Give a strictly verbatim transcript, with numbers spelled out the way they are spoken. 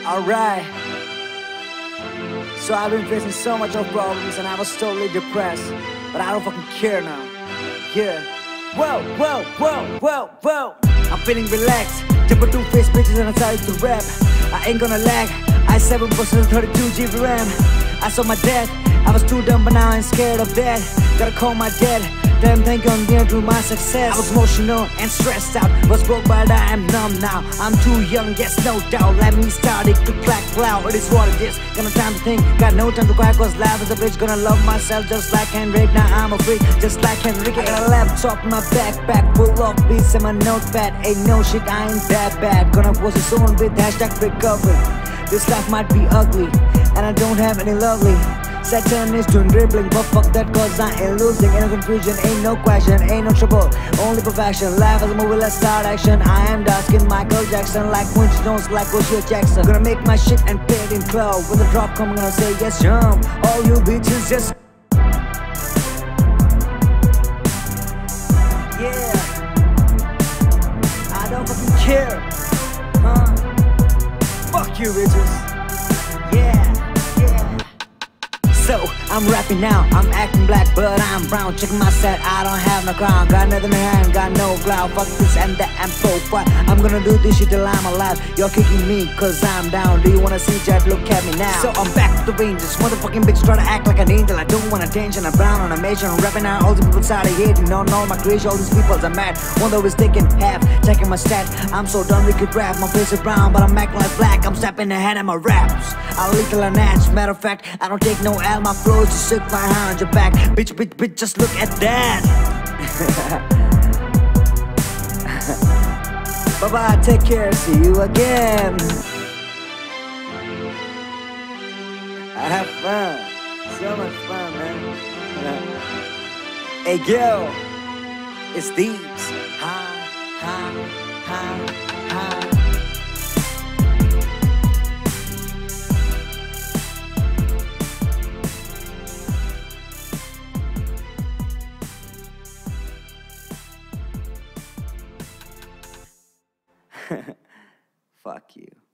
Alright. So I've been facing so much of problems and I was totally depressed. But I don't fucking care now. Yeah. Whoa, whoa, whoa, whoa, whoa. I'm feeling relaxed. Temper two-faced bitches and I started to rap. I ain't gonna lag. I seven percent thirty-two G B RAM. I saw my dad. I was too dumb but now I'm scared of that. Gotta call my dad. Damn, thank you, I'm near to my success. I was emotional and stressed out. Was broke but I am numb now. I'm too young, yes, no doubt. Let me start it to clack cloud. It is what it is. Got no time to think. Got no time to cry cause life is a bitch. Gonna love myself just like Henrik. Now I'm a freak, just like Henrik. I got a laptop in my backpack full of beats and my notepad. Ain't no shit, I ain't that bad. Gonna post a song with hashtag recovery. This life might be ugly and I don't have any lovely Saturn is doing dribbling, but fuck that cause I ain't losing. Ain't no confusion, ain't no question, ain't no trouble, only perfection. Life is a movie, let's start action. I am dark skin Michael Jackson, like Quincy Jones, like O'Shea Jackson. Gonna make my shit and pay it in cloud. When the drop come, I'm gonna say yes, jump. All you bitches just yeah. I don't fucking care, huh? Fuck you bitches. Yeah. So, I'm rapping now, I'm acting black but I'm brown. Checking my set, I don't have no crown. Got nothing in hand, got no cloud. Fuck this and that and profile. I'm gonna do this shit till I'm alive. You're kicking me cause I'm down. Do you wanna see Jet? Look at me now. So I'm back to the ranges. Motherfucking bitch try to act like an angel. I don't want attention, I'm brown on a major. I'm rapping now, all the people started hating. Don't know my creation, all these people are mad. One that was taking half, checking my stat. I'm so done with good rap. My face is brown but I'm acting like black. I'm stepping ahead of my raps. I little and ass. Matter of fact, I don't take no L. My flow is just sick, my hand on your back. Bitch, bitch, bitch, just look at that. Bye bye, take care, see you again. I have fun, so much fun, man. Hey, yo, it's these. Ha, ha, ha, ha. Fuck you.